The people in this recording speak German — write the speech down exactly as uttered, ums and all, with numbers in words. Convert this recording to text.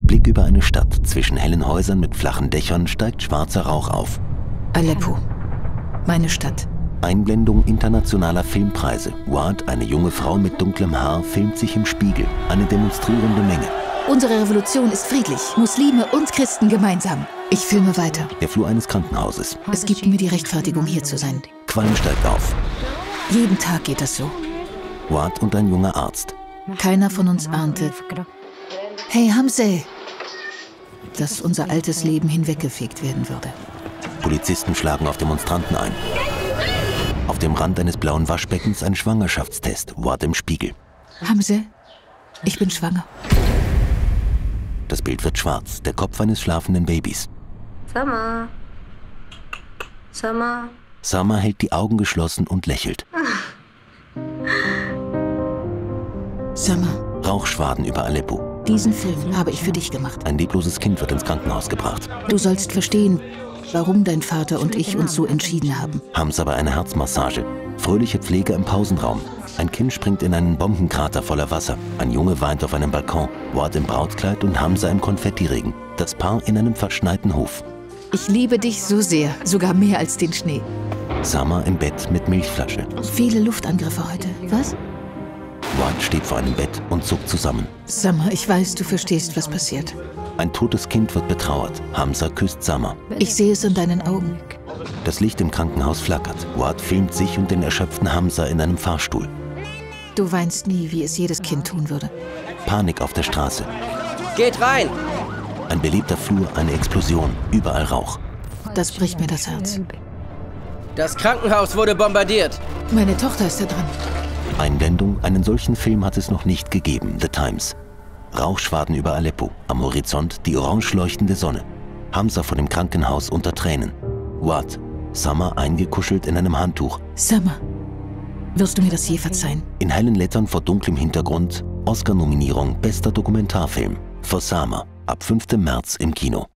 Blick über eine Stadt. Zwischen hellen Häusern mit flachen Dächern steigt schwarzer Rauch auf. Aleppo. Meine Stadt. Einblendung internationaler Filmpreise. Ward, eine junge Frau mit dunklem Haar, filmt sich im Spiegel. Eine demonstrierende Menge. Unsere Revolution ist friedlich. Muslime und Christen gemeinsam. Ich filme weiter. Der Flur eines Krankenhauses. Es gibt mir die Rechtfertigung, hier zu sein. Qualm steigt auf. Jeden Tag geht das so. Ward und ein junger Arzt. Keiner von uns ahnte. Hey Hamse! Dass unser altes Leben hinweggefegt werden würde. Polizisten schlagen auf Demonstranten ein. Auf dem Rand eines blauen Waschbeckens ein Schwangerschaftstest. Ward im Spiegel. Hamse, ich bin schwanger. Das Bild wird schwarz. Der Kopf eines schlafenden Babys. Sama. Sama. Sama hält die Augen geschlossen und lächelt. Sama. Rauchschwaden über Aleppo. Diesen Film habe ich für dich gemacht. Ein lebloses Kind wird ins Krankenhaus gebracht. Du sollst verstehen, warum dein Vater und ich uns so entschieden haben. Hamza bei einer Herzmassage. Fröhliche Pflege im Pausenraum. Ein Kind springt in einen Bombenkrater voller Wasser. Ein Junge weint auf einem Balkon. Ward im Brautkleid und Hamza im Konfettiregen. Das Paar in einem verschneiten Hof. Ich liebe dich so sehr, sogar mehr als den Schnee. Sama im Bett mit Milchflasche. Viele Luftangriffe heute. Was? Ward steht vor einem Bett und zuckt zusammen. Sama, ich weiß, du verstehst, was passiert. Ein totes Kind wird betrauert. Hamza küsst Sama. Ich sehe es in deinen Augen. Das Licht im Krankenhaus flackert. Ward filmt sich und den erschöpften Hamza in einem Fahrstuhl. Du weinst nie, wie es jedes Kind tun würde. Panik auf der Straße. Geht rein! Ein belebter Flur, eine Explosion, überall Rauch. Das bricht mir das Herz. Das Krankenhaus wurde bombardiert. Meine Tochter ist da dran. Einblendung, einen solchen Film hat es noch nicht gegeben. The Times. Rauchschwaden über Aleppo. Am Horizont die orange leuchtende Sonne. Hamza vor dem Krankenhaus unter Tränen. Ward. Sama eingekuschelt in einem Handtuch. Sama, wirst du mir das je verzeihen? In hellen Lettern vor dunklem Hintergrund. Oscar-Nominierung bester Dokumentarfilm. For Sama. Ab fünften März im Kino.